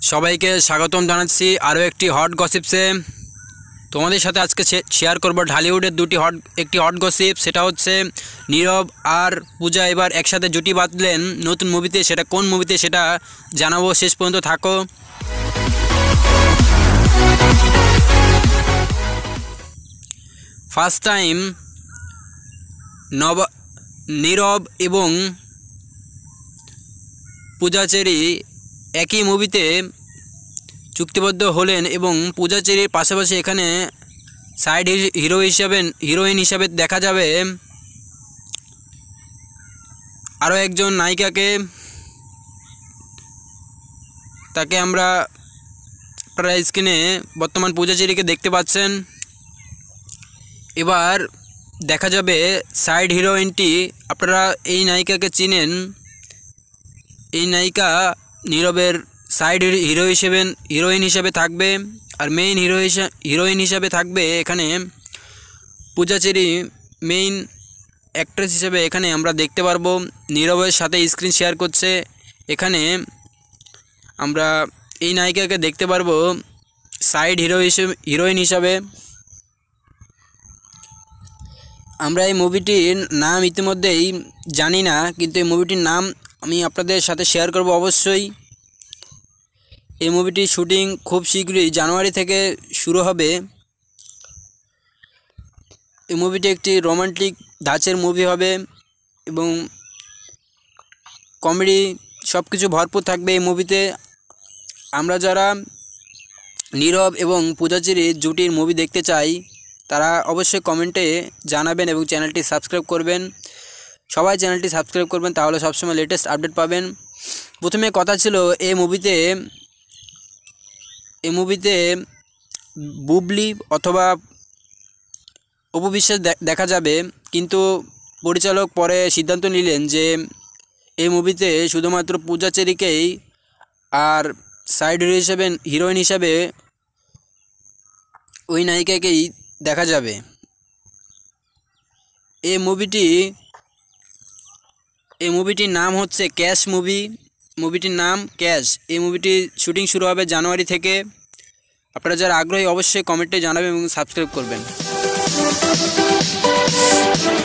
সবাইকে স্বাগতম জানাচ্ছি আরও একটি হট গসিপসে। তোমাদের সাথে আজকে শেয়ার করব ঢালিউডের একটি হট গসিপ। সেটা হচ্ছে নীরব আর পূজা এবার একসাথে জুটি বাঁধলেন নতুন মুভিতে। সেটা কোন মুভিতে সেটা জানাবো, শেষ পর্যন্ত থাকো। ফার্স্ট টাইম নীরব এবং পূজাচেরি একই মুভিতে চুক্তিবদ্ধ হলেন এবং পূজাচেরির পাশাপাশি এখানে সাইড হিরোইন হিসাবে দেখা যাবে আরও একজন নায়িকাকে। তাকে আমরা আপনারা স্ক্রিনে বর্তমান পূজাচেরিকে দেখতে পাচ্ছেন। এবার দেখা যাবে সাইড হিরোইনটি, আপনারা এই নায়িকাকে চিনেন। এই নায়িকা নীরবের সাইড হিরোইন হিসেবে থাকবে, আর মেইন হিরোইন হিসাবে থাকবে এখানে পূজাচেরি। মেইন অ্যাক্ট্রেস হিসেবে এখানে আমরা দেখতে পারবো। নীরবের সাথে স্ক্রিন শেয়ার করছে। এখানে আমরা এই নায়িকাকে দেখতে পারবো সাইড হিরোইন হিসাবে। আমরা এই মুভিটির নাম ইতিমধ্যেই জানি না, কিন্তু এই মুভিটির নাম আমি আপনাদের সাথে শেয়ার করব অবশ্যই। এই মুভিটির শুটিং খুব শীঘ্রই জানুয়ারি থেকে শুরু হবে। এই মুভিটি একটি রোমান্টিক ধাঁচের মুভি হবে এবং কমেডি সব কিছু ভরপুর থাকবে এই মুভিতে। আমরা যারা নীরব এবং পূজাচেরি জুটির মুভি দেখতে চাই তারা অবশ্যই কমেন্টে জানাবেন এবং চ্যানেলটি সাবস্ক্রাইব করবেন। সবাই চ্যানেলটি সাবস্ক্রাইব করবেন, তাহলে সবসময় লেটেস্ট আপডেট পাবেন। প্রথমে কথা ছিল এই মুভিতে বুবলি অথবা অপু বিশ্বাস দেখা যাবে, কিন্তু পরিচালক পরে সিদ্ধান্ত নিলেন যে এই মুভিতে শুধুমাত্র পূজাচেরিকেই আর সাইড হিরোইন হিসাবে ওই নায়িকাকেই দেখা যাবে। এই মুভিটির নাম হচ্ছে ক্যাশ মুভি। মুভিটির নাম ক্যাশ। এই মুভিটির শুটিং শুরু হবে জানুয়ারি থেকে। আপনারা যারা আগ্রহী অবশ্যই কমেন্টে জানাবেন এবং সাবস্ক্রাইব করবেন।